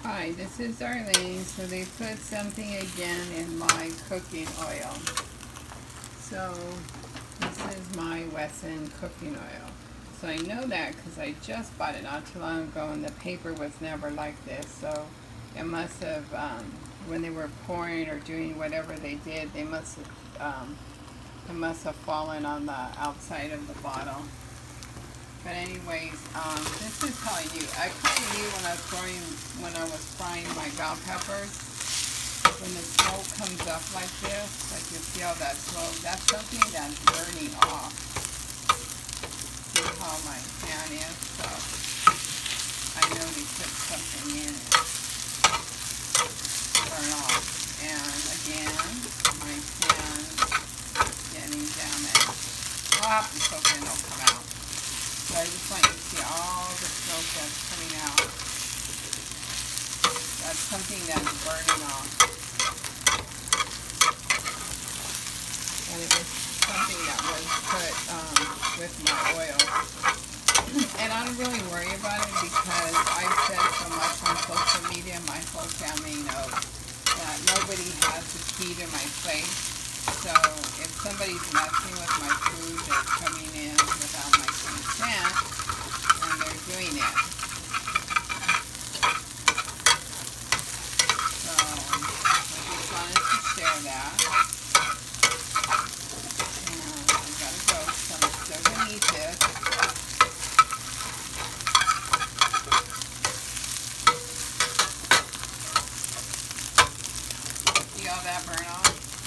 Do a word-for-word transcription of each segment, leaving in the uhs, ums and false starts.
Hi, this is Arlene. So they put something again in my cooking oil. So this is my Wesson cooking oil. So I know that because I just bought it not too long ago and the paper was never like this. So it must have, um, when they were pouring or doing whatever they did, they must have, um, it must have fallen on the outside of the bottle. But anyways, um, this is how I knew. I kind of knew when I was frying, when I was frying my bell peppers. When the smoke comes up like this, like you feel that smoke, that's something that's burning off. See how my pan is? So I know they put something in it to burn off. And again, my pan is getting damaged. I'll have to soak it and it'll come out. So I just want you to see all the smoke that's coming out. That's something that's burning off. And it was something that was put um, with my oil. And I don't really worry about it because I've said so much on social media, my whole family knows that nobody has the key to my place. So if somebody's messing with my food, they're coming in without my consent, and they're doing it. So I just wanted to share that. And I gotta go, so I'm still gonna eat this. See all that burn off?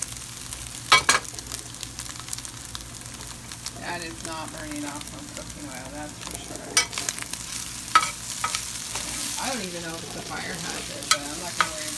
That is not burning off from cooking oil, that's for sure. I don't even know if the fire has it, but I'm not going to worry about it.